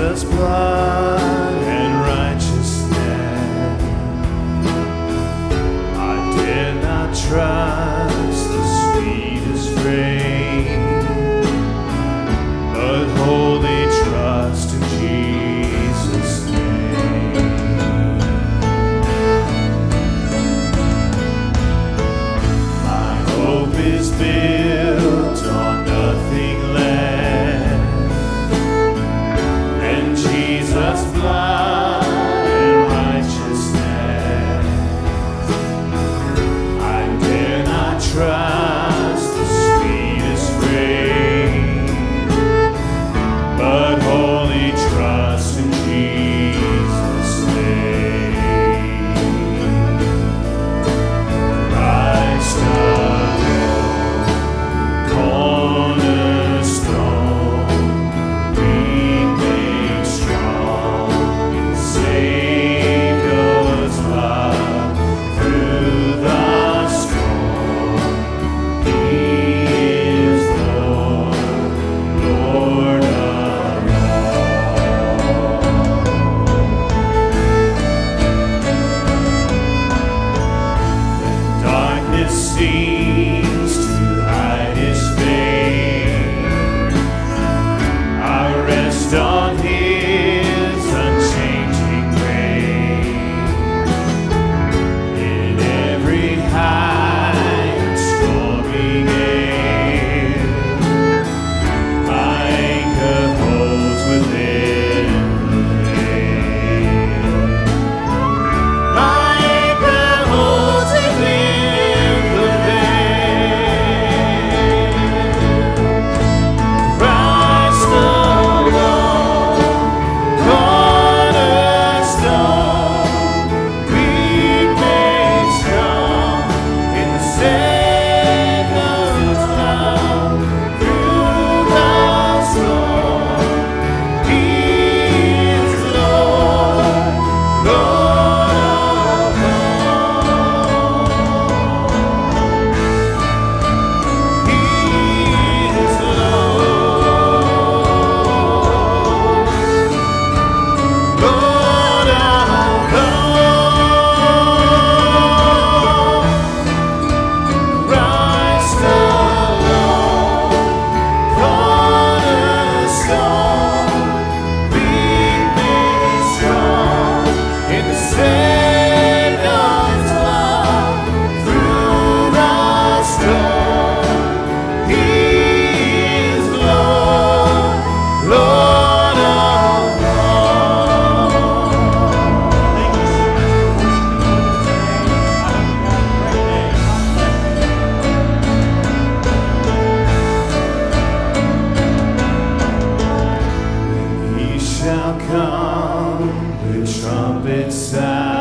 Jesus' blood and righteousness. I dare not trust the sweetest frame, but wholly trust in Jesus' name. My hope is built on nothing less than Jesus' blood and righteousness. I dare not trust the sweetest frame, but wholly trust in Jesus' name. Christ alone, cornerstone, we make strong in Savior's love through the storm. He is Lord, Lord of all. Darkness seems to hide His face. I rest on His unchanging grace. In every high and stormy gale, my anchor holds within the veil. My anchor holds within the veil. Christ alone, cornerstone, we made strong in the Savior's love through the storm. He is Lord, Lord of all. He is Lord, Lord of all. Christ alone, cornerstone, we made strong in the Savior's love through the storm. He is Lord, Lord of all. He shall come with trumpet sound.